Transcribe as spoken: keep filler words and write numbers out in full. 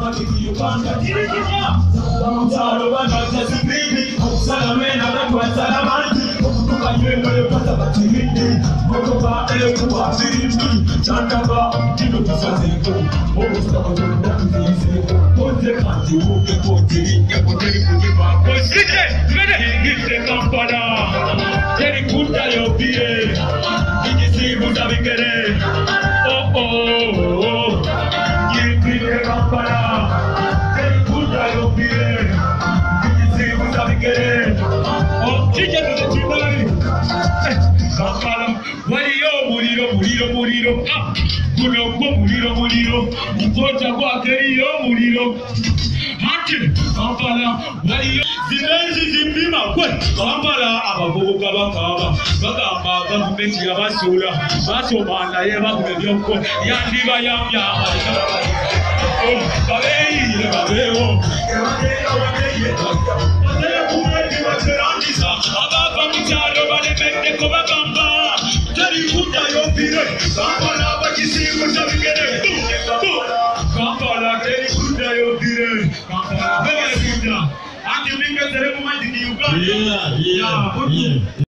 matiki Uganda kirikira Bamutaro banaza zibidi Salamena kwa salamanti Kutuka nyembo yopata batimidi Mokoba elekuwa zirimi Chandaba Kino kusazeko Mokosta kuzunda kuzizeko Konze kanti uke kotiri Nyakoteri kujipa Kosite Mene Gifte Kampala Teri kuta yopie Kijisi muda vikere Oh oh oh Gifte Kampala Teri kuta yopie Kijisi muda vikere Oh Kije tuzetimari Kampala Waliyo muliro muliro muliro Ah Kuno kwa muliro muliro Mkoja kwa keriyo muliro Hati Kampala Waliyo Zimenzi zimbima kwe Kampala abavubuka bakaba Bagamba gavumenti yabasula Basomana ye bakumebyoko Yandiba yamyama Oh Babeyi Babeyo Babeyo kumeti waterandisa Ababa mitalo balemende kubagamba Teri kuta yopire Kampala bakisimu sabigere Kampala teri kuta yopire Kampala bebe kuta Anti minga seremu majiki Uganda Yeah, yeah, yeah.